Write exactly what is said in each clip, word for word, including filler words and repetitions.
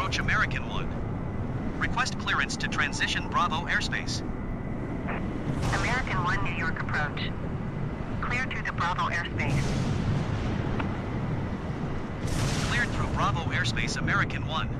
approach American one. Request clearance to transition Bravo airspace. American one, New York approach. Clear to the Bravo airspace. Cleared through Bravo airspace, American one.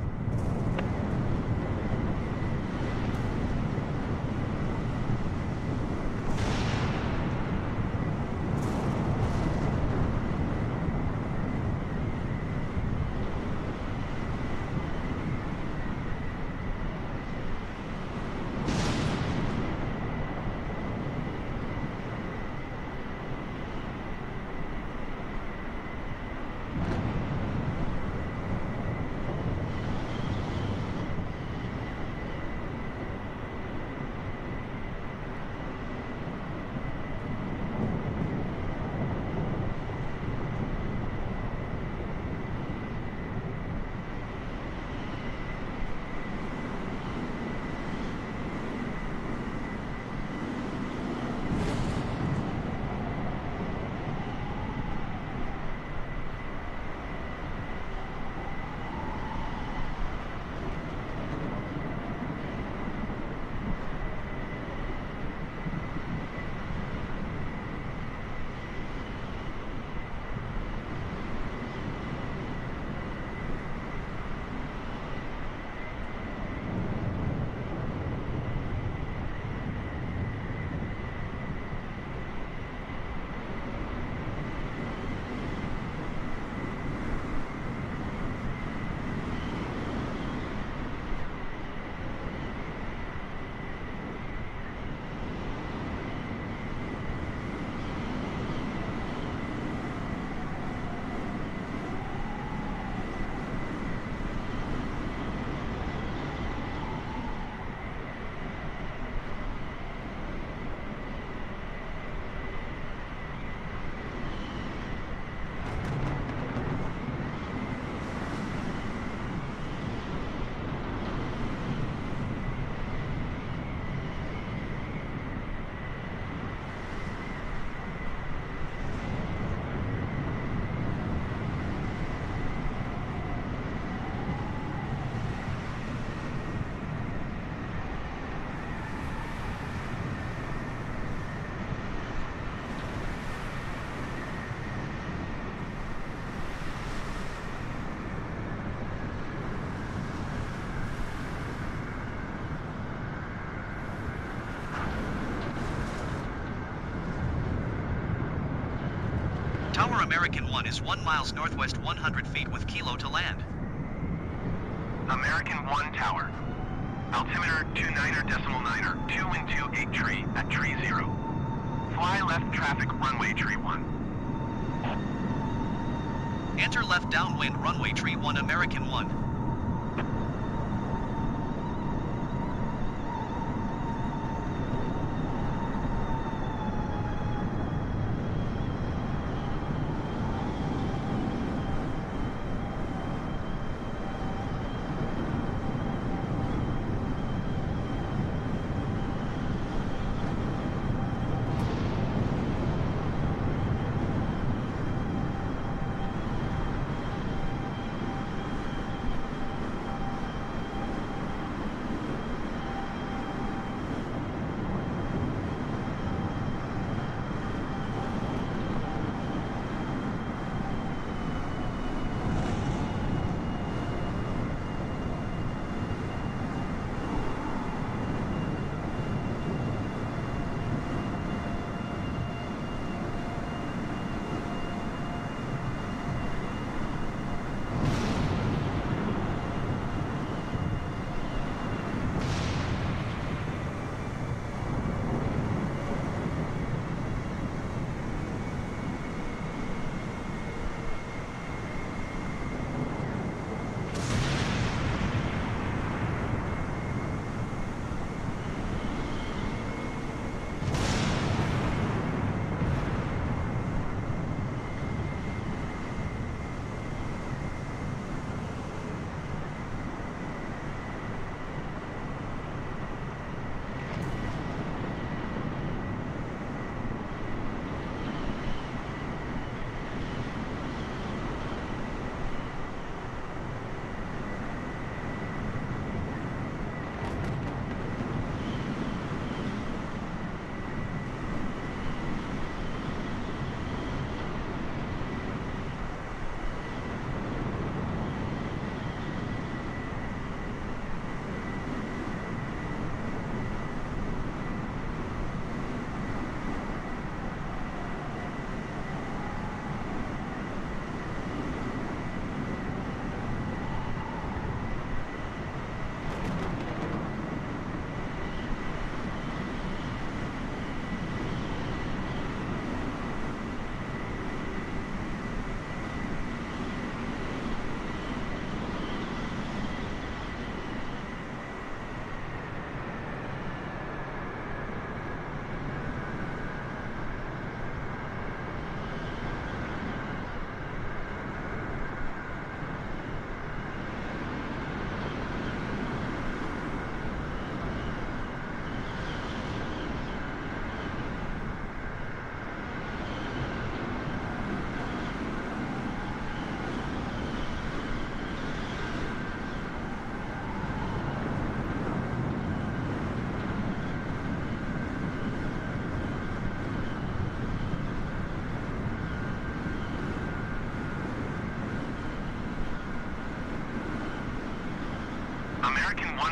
Tower American one is one miles northwest one hundred feet with kilo to land. American one Tower. Altimeter two niner decimal niner, two and two eight tree at tree zero. Fly left traffic runway tree one. Enter left downwind runway tree one, American one.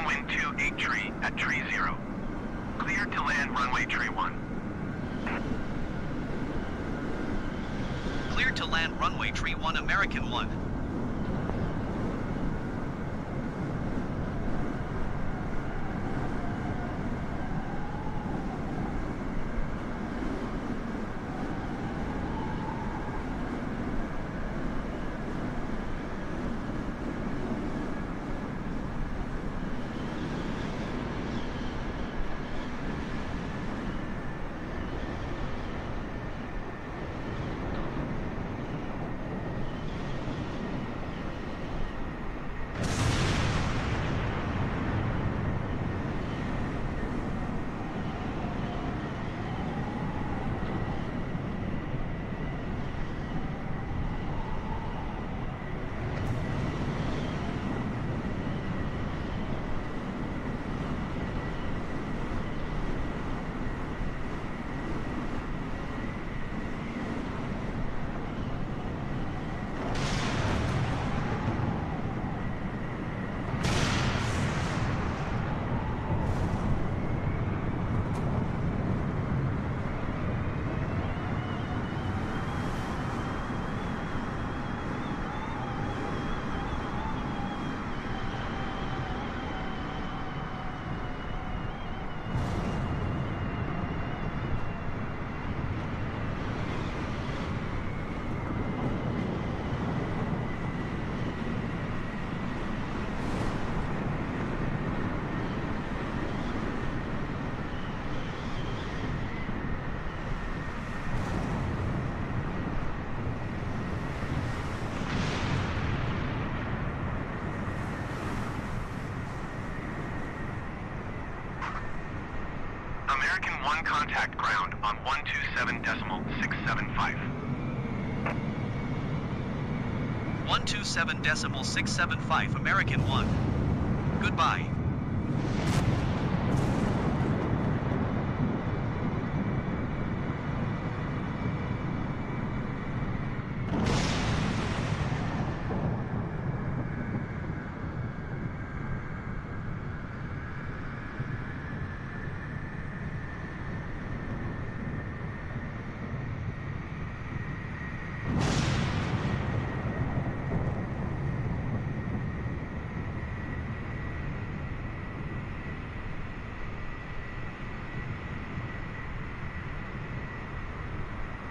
wind two eight tree at tree zero. Clear to land runway tree one. Clear to land runway tree one, American one. American one contact ground on one two seven decimal six seven five. one two seven decimal six seven five, American one. Goodbye.